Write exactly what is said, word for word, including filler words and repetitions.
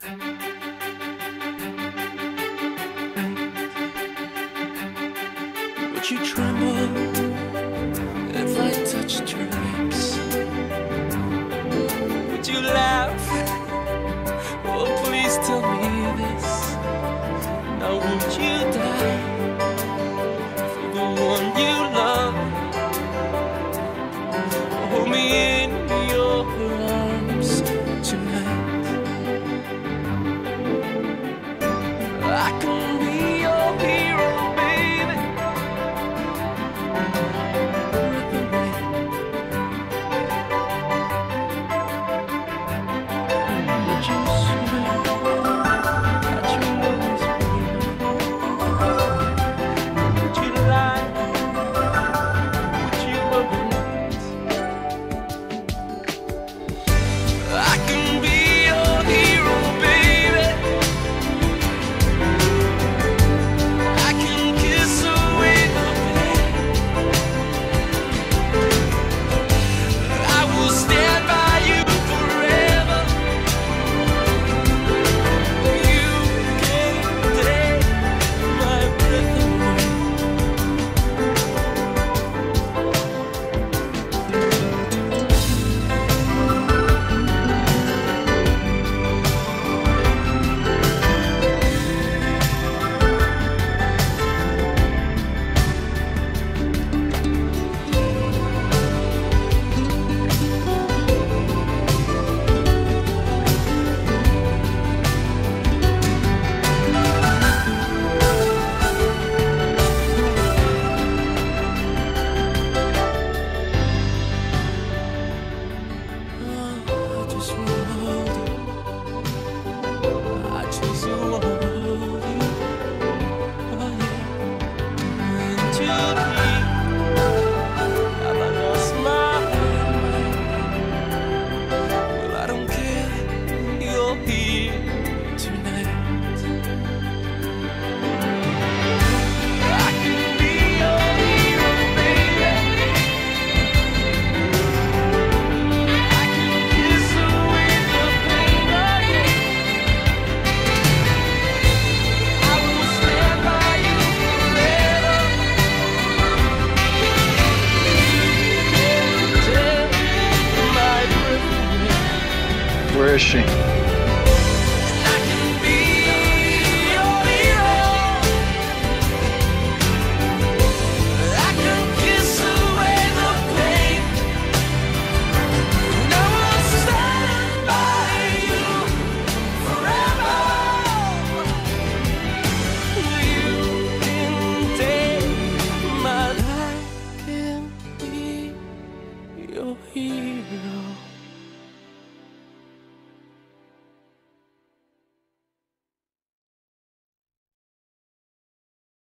Would you tremble if I touched your lips? Would you laugh? Oh, please tell me this. Now would you die for the one you love? Hold me in your arms tonight. I can be your hero, baby. Would you swear that you always be mine? Would you lie? Would you omit? I can be your hero, baby. I can kiss away the pain. I will stand by you forever. You can't take my breath away. I just wanna hold you. I just wanna hold you. Oh yeah. Into me. Have I lost my mind? Well, I don't care. You're here tonight. I can be your hero, baby. I can kiss away the pain again. I will stand by you forever. You can't take my breath away. Where is she?